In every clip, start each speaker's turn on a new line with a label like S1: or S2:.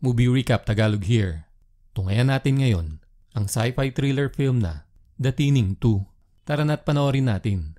S1: Movie Recap Tagalog here. Tungayan natin ngayon ang sci-fi thriller film na The Tining 2. Tara na't panoorin natin.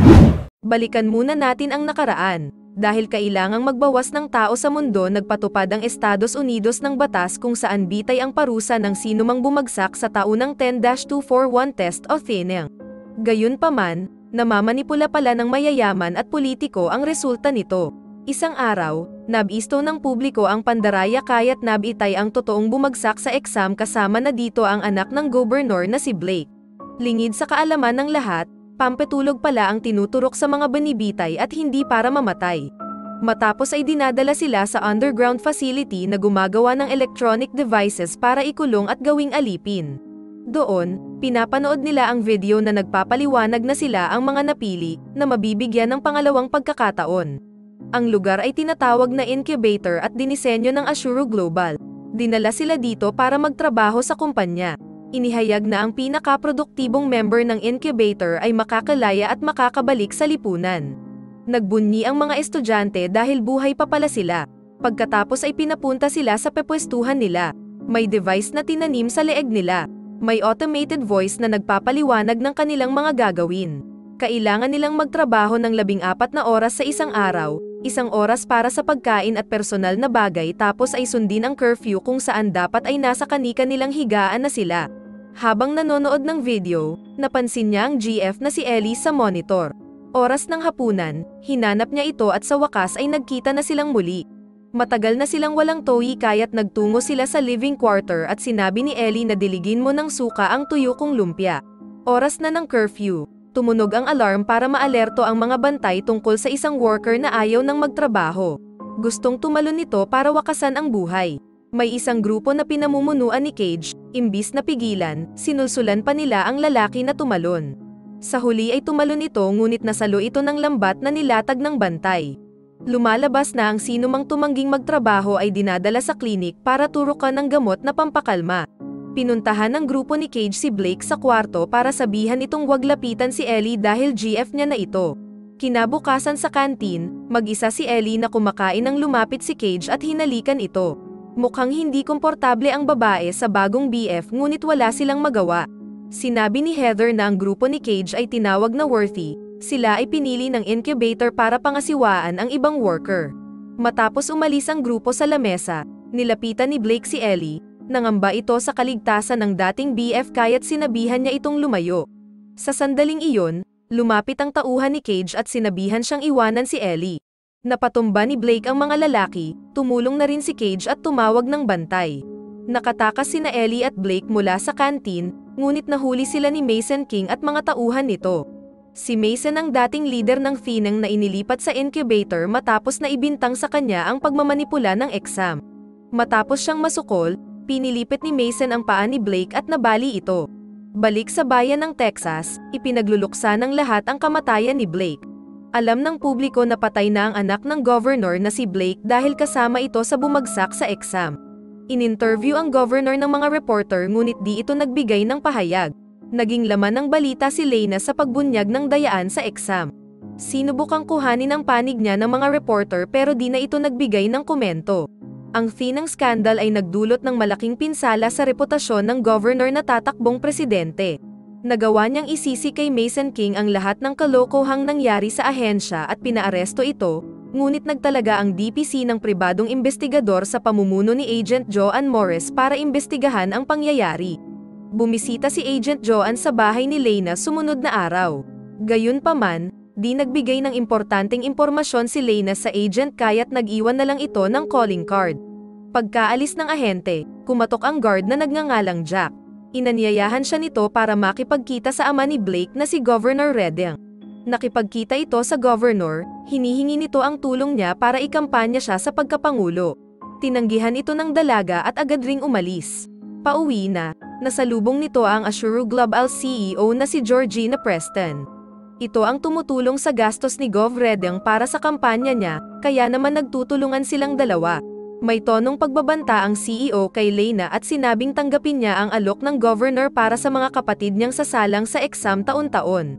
S2: Balikan muna natin ang nakaraan. Dahil kailangang magbawas ng tao sa mundo, nagpatupad ang Estados Unidos ng batas kung saan bitay ang parusa ng sinumang bumagsak sa taunang 10-241 test o THINING. Gayunpaman, namamanipula pala ng mayayaman at politiko ang resulta nito. Isang araw, nabisto ng publiko ang pandaraya kaya't nabitay ang totoong bumagsak sa exam kasama na dito ang anak ng gobernur na si Blake. Lingid sa kaalaman ng lahat, pampatulog pala ang tinuturok sa mga banibitay at hindi para mamatay. Matapos ay dinadala sila sa underground facility na gumagawa ng electronic devices para ikulong at gawing alipin. Doon, pinapanood nila ang video na nagpapaliwanag na sila ang mga napili na mabibigyan ng pangalawang pagkakataon. Ang lugar ay tinatawag na incubator at dinisenyo ng Assuro Global. Dinala sila dito para magtrabaho sa kumpanya. Inihayag na ang pinakaproduktibong member ng incubator ay makakalaya at makakabalik sa lipunan. Nagbunyi ang mga estudyante dahil buhay pa pala sila. Pagkatapos ay pinapunta sila sa pepwestuhan nila. May device na tinanim sa leeg nila. May automated voice na nagpapaliwanag ng kanilang mga gagawin. Kailangan nilang magtrabaho ng 14 na oras sa isang araw, 1 oras para sa pagkain at personal na bagay tapos ay sundin ang curfew kung saan dapat ay nasa kani-kanilang higaan na sila. Habang nanonood ng video, napansin niya ang GF na si Ellie sa monitor. Oras ng hapunan, hinanap niya ito at sa wakas ay nagkita na silang muli. Matagal na silang walang toy kaya't nagtungo sila sa living quarter at sinabi ni Ellie na diligin mo ng suka ang tuyo kong lumpia. Oras na ng curfew. Tumunog ang alarm para maalerto ang mga bantay tungkol sa isang worker na ayaw nang magtrabaho. Gustong tumalon nito para wakasan ang buhay. May isang grupo na pinamumunuan ni Cage, imbis na pigilan, sinulsulan pa nila ang lalaki na tumalon. Sa huli ay tumalon ito ngunit nasalo ito ng lambat na nilatag ng bantay. Lumalabas na ang sinumang tumangging magtrabaho ay dinadala sa klinik para turukan ng gamot na pampakalma. Pinuntahan ng grupo ni Cage si Blake sa kwarto para sabihan itong wag lapitan si Ellie dahil GF niya na ito. Kinabukasan sa kantin, mag-isa si Ellie na kumakain nang lumapit si Cage at hinalikan ito. Mukhang hindi komportable ang babae sa bagong BF ngunit wala silang magawa. Sinabi ni Heather na ang grupo ni Cage ay tinawag na worthy, sila ay pinili ng incubator para pangasiwaan ang ibang worker. Matapos umalis ang grupo sa lamesa, nilapitan ni Blake si Ellie. Nangamba ito sa kaligtasan ng dating BF kaya't sinabihan niya itong lumayo. Sa sandaling iyon, lumapit ang tauhan ni Cage at sinabihan siyang iwanan si Ellie. Napatumba ni Blake ang mga lalaki, tumulong na rin si Cage at tumawag ng bantay. Nakatakas sina Ellie at Blake mula sa kantin, ngunit nahuli sila ni Mason King at mga tauhan nito. Si Mason ang dating leader ng THINING na inilipat sa incubator matapos na ibintang sa kanya ang pagmamanipula ng exam. Matapos siyang masukol, pinilipit ni Mason ang paa ni Blake at nabali ito. Balik sa bayan ng Texas, ipinagluluksa ng lahat ang kamatayan ni Blake. Alam ng publiko na patay na ang anak ng governor na si Blake dahil kasama ito sa bumagsak sa exam. Ininterview ang governor ng mga reporter ngunit di ito nagbigay ng pahayag. Naging laman ng balita si Lena sa pagbunyag ng dayaan sa exam. Sinubukang kuhanin ang panig niya ng mga reporter pero di na ito nagbigay ng komento. Ang THINING scandal ay nagdulot ng malaking pinsala sa reputasyon ng governor na tatakbong presidente. Nagawa niyang isisi kay Mason King ang lahat ng kalokohang nangyari sa ahensya at pinaaresto ito, ngunit nagtalaga ang DPC ng pribadong investigador sa pamumuno ni Agent Joanne Morris para imbestigahan ang pangyayari. Bumisita si Agent Joanne sa bahay ni Lena sumunod na araw. Gayunpaman, di nagbigay ng importanteng impormasyon si Lena sa agent kaya't nag-iwan na lang ito ng calling card. Pagkaalis ng ahente, kumatok ang guard na nagngangalang Jack. Inanyayahan siya nito para makipagkita sa ama ni Blake na si Governor Redding. Nakipagkita ito sa governor, hinihingi nito ang tulong niya para ikampanya siya sa pagkapangulo. Tinanggihan ito ng dalaga at agad ring umalis. Pauwi na, nasalubong nito ang Assuro Global CEO na si Georgina Preston. Ito ang tumutulong sa gastos ni Gov Redding para sa kampanya niya, kaya naman nagtutulungan silang dalawa. May tonong pagbabanta ang CEO kay Lena at sinabing tanggapin niya ang alok ng governor para sa mga kapatid niyang sasalang sa exam taon-taon.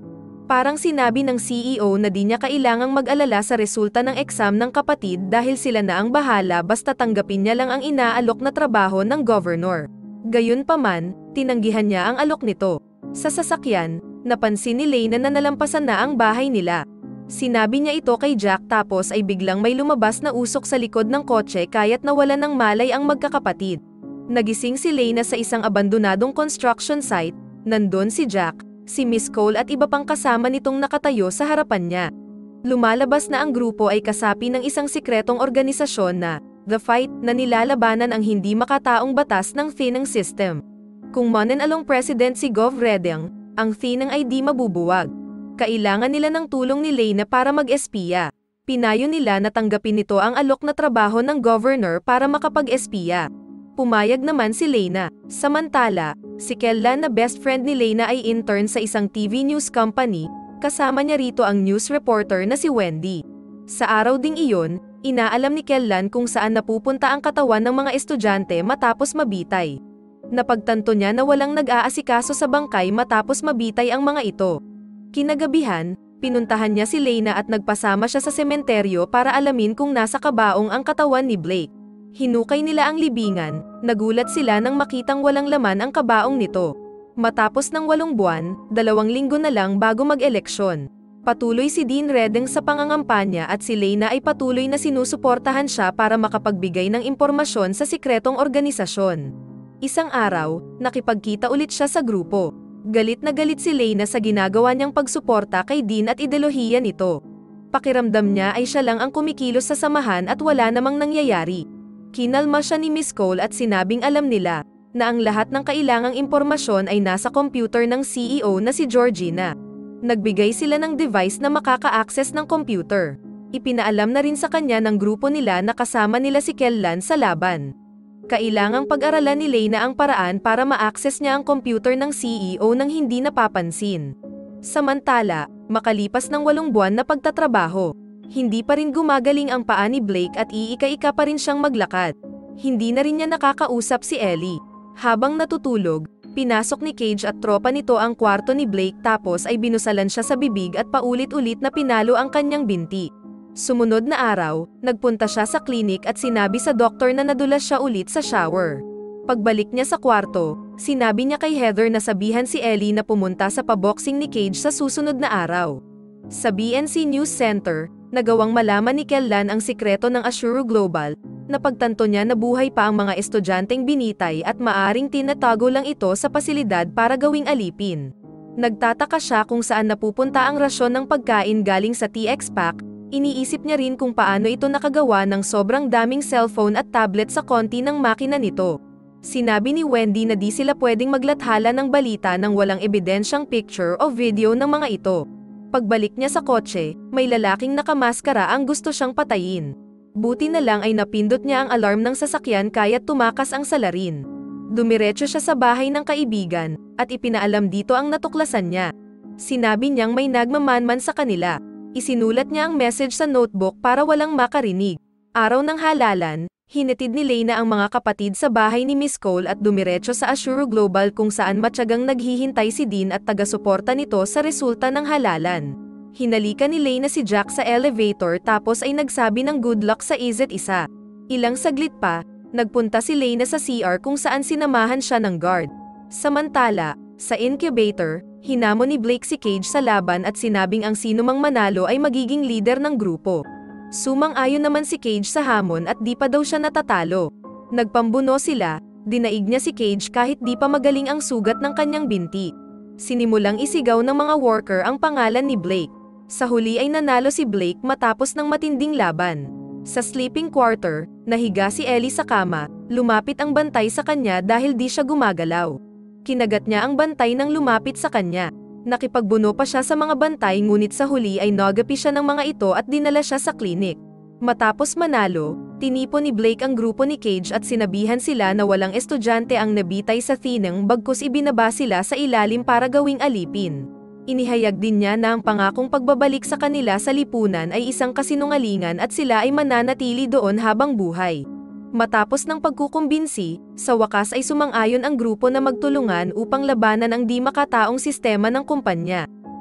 S2: Parang sinabi ng CEO na di niya kailangang mag-alala sa resulta ng exam ng kapatid dahil sila na ang bahala basta tanggapin niya lang ang inaalok na trabaho ng governor. Gayunpaman, tinanggihan niya ang alok nito. Sa sasakyan, napansin ni Lena na nalampasan na ang bahay nila. Sinabi niya ito kay Jack tapos ay biglang may lumabas na usok sa likod ng kotse kaya't nawalan ng malay ang magkakapatid. Nagising si Lena sa isang abandonadong construction site, nandun si Jack, si Miss Cole at iba pang kasama nitong nakatayo sa harapan niya. Lumalabas na ang grupo ay kasapi ng isang sikretong organisasyon na The Fight na nilalabanan ang hindi makataong batas ng Thinang System. Kung mananalong president si Gov Reding, ang Thinang ay di mabubuwag. Kailangan nila ng tulong ni Lena para mag-espiya. Pinayo nila na tanggapin nito ang alok na trabaho ng governor para makapag-espiya. Pumayag naman si Lena. Samantala, si Kellan na best friend ni Lena ay intern sa isang TV news company, kasama niya rito ang news reporter na si Wendy. Sa araw ding iyon, inaalam ni Kellan kung saan napupunta ang katawan ng mga estudyante matapos mabitay. Napagtanto niya na walang nag-aasikaso sa bangkay matapos mabitay ang mga ito. Kinagabihan, pinuntahan niya si Lena at nagpasama siya sa sementeryo para alamin kung nasa kabaong ang katawan ni Blake. Hinukay nila ang libingan, nagulat sila nang makitang walang laman ang kabaong nito. Matapos ng 8 buwan, 2 linggo na lang bago mag-eleksyon. Patuloy si Dean Reding sa pangangampanya at si Lena ay patuloy na sinusuportahan siya para makapagbigay ng impormasyon sa sikretong organisasyon. Isang araw, nakipagkita ulit siya sa grupo. Galit na galit si Lena sa ginagawa niyang pagsuporta kay Dean at ideolohiya nito. Pakiramdam niya ay siya lang ang kumikilos sa samahan at wala namang nangyayari. Kinalma siya ni Miss Cole at sinabing alam nila na ang lahat ng kailangang impormasyon ay nasa computer ng CEO na si Georgina. Nagbigay sila ng device na makaka-access ng computer. Ipinaalam na rin sa kanya ng grupo nila na kasama nila si Kellan sa laban. Kailangang pag-aralan ni Lena ang paraan para ma-access niya ang computer ng CEO nang hindi napapansin. Samantala, makalipas ng 8 buwan na pagtatrabaho, hindi pa rin gumagaling ang paa ni Blake at iika-ika pa rin siyang maglakad. Hindi na rin niya nakakausap si Ellie. Habang natutulog, pinasok ni Cage at tropa nito ang kwarto ni Blake tapos ay binusalan siya sa bibig at paulit-ulit na pinalo ang kanyang binti. Sumunod na araw, nagpunta siya sa klinik at sinabi sa doktor na nadulas siya ulit sa shower. Pagbalik niya sa kwarto, sinabi niya kay Heather na sabihan si Ellie na pumunta sa paboxing ni Cage sa susunod na araw. Sa BNC News Center, nagawang malaman ni Kellan ang sikreto ng Assuro Global, na pagtanto niya na buhay pa ang mga estudyanteng binitay at maaring tinatago lang ito sa pasilidad para gawing alipin. Nagtataka siya kung saan napupunta ang rasyon ng pagkain galing sa TX Pack. Iniisip niya rin kung paano ito nakagawa ng sobrang daming cellphone at tablet sa konti ng makina nito. Sinabi ni Wendy na di sila pwedeng maglathala ng balita nang walang ebidensyang picture o video ng mga ito. Pagbalik niya sa kotse, may lalaking nakamaskara ang gusto siyang patayin. Buti na lang ay napindot niya ang alarm ng sasakyan kaya't tumakas ang salarin. Dumiretso siya sa bahay ng kaibigan, at ipinaalam dito ang natuklasan niya. Sinabi niyang may nagmamanman sa kanila. Isinulat niya ang message sa notebook para walang makarinig. Araw ng halalan, hinatid ni Lena ang mga kapatid sa bahay ni Miss Cole at dumiretso sa Assuro Global kung saan matyagang naghihintay si Dean at taga-suporta nito sa resulta ng halalan. Hinalikan ni Lena si Jack sa elevator tapos ay nagsabi ng good luck sa isa't isa. Ilang saglit pa, nagpunta si Lena sa CR kung saan sinamahan siya ng guard. Samantala, sa incubator, hinamon ni Blake si Cage sa laban at sinabing ang sinumang manalo ay magiging leader ng grupo. Sumang-ayon naman si Cage sa hamon at di pa daw siya natatalo. Nagpambuno sila, dinaig niya si Cage kahit di pa magaling ang sugat ng kanyang binti. Sinimulang isigaw ng mga worker ang pangalan ni Blake. Sa huli ay nanalo si Blake matapos ng matinding laban. Sa sleeping quarter, nahiga si Ellie sa kama, lumapit ang bantay sa kanya dahil di siya gumagalaw. Kinagat niya ang bantay nang lumapit sa kanya. Nakipagbuno pa siya sa mga bantay ngunit sa huli ay nagapi siya ng mga ito at dinala siya sa klinik. Matapos manalo, tinipon ni Blake ang grupo ni Cage at sinabihan sila na walang estudyante ang nabitay sa Thinang bagkus ibinaba sila sa ilalim para gawing alipin. Inihayag din niya na ang pangakong pagbabalik sa kanila sa lipunan ay isang kasinungalingan at sila ay mananatili doon habang buhay. Matapos ng pagkukumbinsi, sa wakas ay sumang-ayon ang grupo na magtulungan upang labanan ang di makataong sistema ng kumpanya.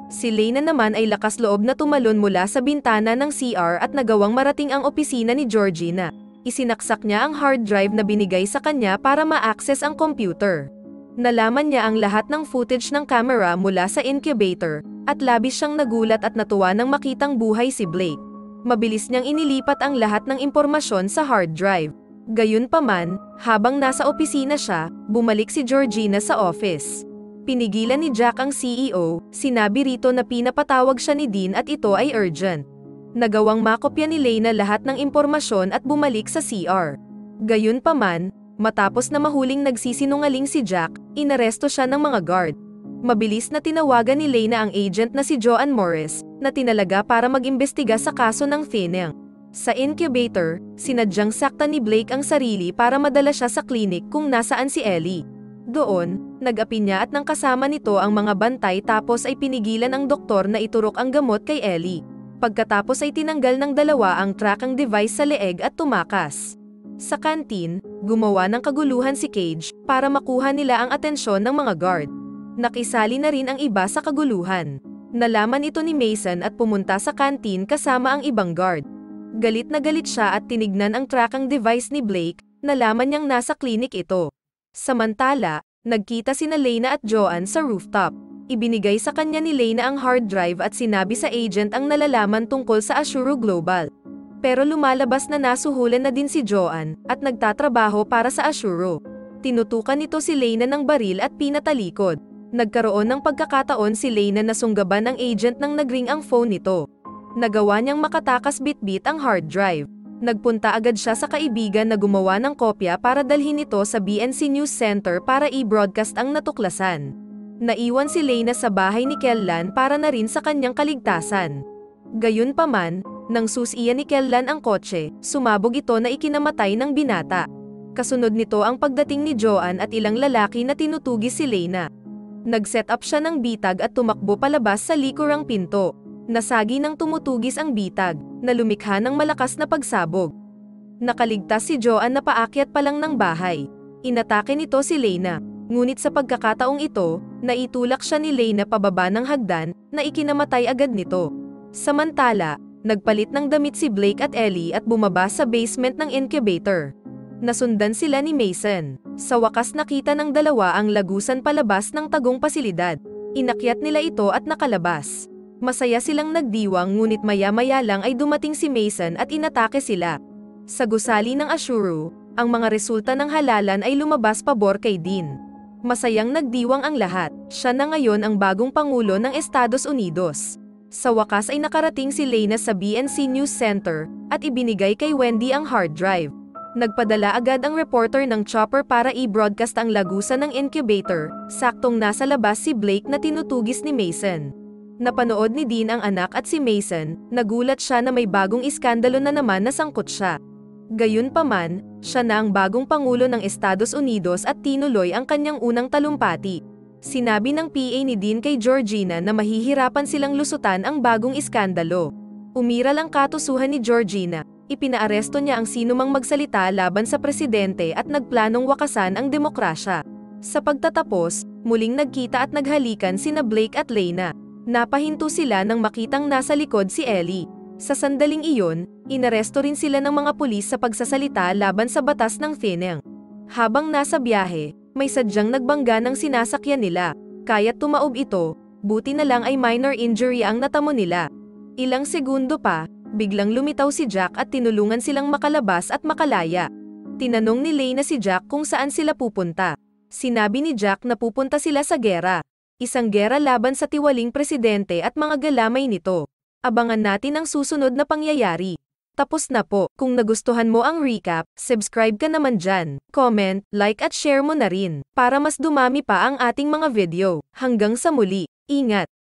S2: Si Lena naman ay lakas loob na tumalon mula sa bintana ng CR at nagawang marating ang opisina ni Georgina. Isinaksak niya ang hard drive na binigay sa kanya para ma-access ang computer. Nalaman niya ang lahat ng footage ng camera mula sa incubator, at labis siyang nagulat at natuwa nang makitang buhay si Blake. Mabilis niyang inilipat ang lahat ng impormasyon sa hard drive. Gayunpaman, habang nasa opisina siya, bumalik si Georgina sa office. Pinigilan ni Jack ang CEO, sinabi rito na pinapatawag siya ni Dean at ito ay urgent. Nagawang makopya ni Lena lahat ng impormasyon at bumalik sa CR. Gayunpaman, matapos na mahuling nagsisinungaling si Jack, inaresto siya ng mga guard. Mabilis na tinawagan ni Lena ang agent na si Joanne Morris, na tinalaga para mag-imbestiga sa kaso ng Finney. Sa incubator, sinadyang saktan ni Blake ang sarili para madala siya sa klinik kung nasaan si Ellie. Doon, nag-api niya at nang kasama nito ang mga bantay tapos ay pinigilan ang doktor na iturok ang gamot kay Ellie. Pagkatapos ay tinanggal ng dalawa ang tracking device sa leeg at tumakas. Sa kantin, gumawa ng kaguluhan si Cage para makuha nila ang atensyon ng mga guard. Nakisali na rin ang iba sa kaguluhan. Nalaman ito ni Mason at pumunta sa kantin kasama ang ibang guard. Galit na galit siya at tinignan ang tracking device ni Blake, nalaman niyang nasa klinik ito. Samantala, nagkita sina Lena at Joanne sa rooftop. Ibinigay sa kanya ni Lena ang hard drive at sinabi sa agent ang nalalaman tungkol sa Assuro Global. Pero lumalabas na nasuhulan na din si Joanne at nagtatrabaho para sa Assuro. Tinutukan nito si Lena ng baril at pinatalikod. Nagkaroon ng pagkakataon si Lena na sunggaban ng agent nang nagring ang phone nito. Nagawa niyang makatakas bitbit ang hard drive. Nagpunta agad siya sa kaibigan na gumawa ng kopya para dalhin ito sa BNC News Center para i-broadcast ang natuklasan. Naiwan si Lena sa bahay ni Kellan para na rin sa kanyang kaligtasan. Gayunpaman, nang susiyan ni Kellan ang kotse, sumabog ito na ikinamatay ng binata. Kasunod nito ang pagdating ni Joanne at ilang lalaki na tinutugis si Lena. Nag-set up siya ng bitag at tumakbo palabas sa likurang pinto. Nasagi ng tumutugis ang bitag, na lumikha ng malakas na pagsabog. Nakaligtas si Joanne na paakyat pa lang ng bahay. Inatake nito si Lena, ngunit sa pagkakataong ito, naitulak siya ni Lena pababa ng hagdan, na ikinamatay agad nito. Samantala, nagpalit ng damit si Blake at Ellie at bumaba sa basement ng incubator. Nasundan sila ni Mason. Sa wakas nakita ng dalawa ang lagusan palabas ng tagong pasilidad. Inakyat nila ito at nakalabas. Masaya silang nagdiwang ngunit maya-maya lang ay dumating si Mason at inatake sila. Sa gusali ng Assuro, ang mga resulta ng halalan ay lumabas pabor kay Dean. Masayang nagdiwang ang lahat, siya na ngayon ang bagong Pangulo ng Estados Unidos. Sa wakas ay nakarating si Lena sa BNC News Center, at ibinigay kay Wendy ang hard drive. Nagpadala agad ang reporter ng chopper para i-broadcast ang lagusan ng incubator, saktong nasa labas si Blake na tinutugis ni Mason. Napanood ni Dean ang anak at si Mason, nagulat siya na may bagong iskandalo na naman na sangkot siya. Gayunpaman, siya na ang bagong Pangulo ng Estados Unidos at tinuloy ang kanyang unang talumpati. Sinabi ng PA ni Dean kay Georgina na mahihirapan silang lusutan ang bagong iskandalo. Umiral ang katusuhan ni Georgina, ipinaaresto niya ang sinumang magsalita laban sa presidente at nagplanong wakasan ang demokrasya. Sa pagtatapos, muling nagkita at naghalikan sina Blake at Lena. Napahinto sila nang makitang nasa likod si Ellie. Sa sandaling iyon, inaresto rin sila ng mga pulis sa pagsasalita laban sa batas ng Finney. Habang nasa biyahe, may sadyang nagbangga ng sinasakyan nila. Kaya't tumaob ito, buti na lang ay minor injury ang natamo nila. Ilang segundo pa, biglang lumitaw si Jack at tinulungan silang makalabas at makalaya. Tinanong ni Lena si Jack kung saan sila pupunta. Sinabi ni Jack na pupunta sila sa gera. Isang gera laban sa tiwaling presidente at mga galamay nito. Abangan natin ang susunod na pangyayari. Tapos na po. Kung nagustuhan mo ang recap, subscribe ka naman dyan. Comment, like at share mo na rin, para mas dumami pa ang ating mga video. Hanggang sa muli, ingat!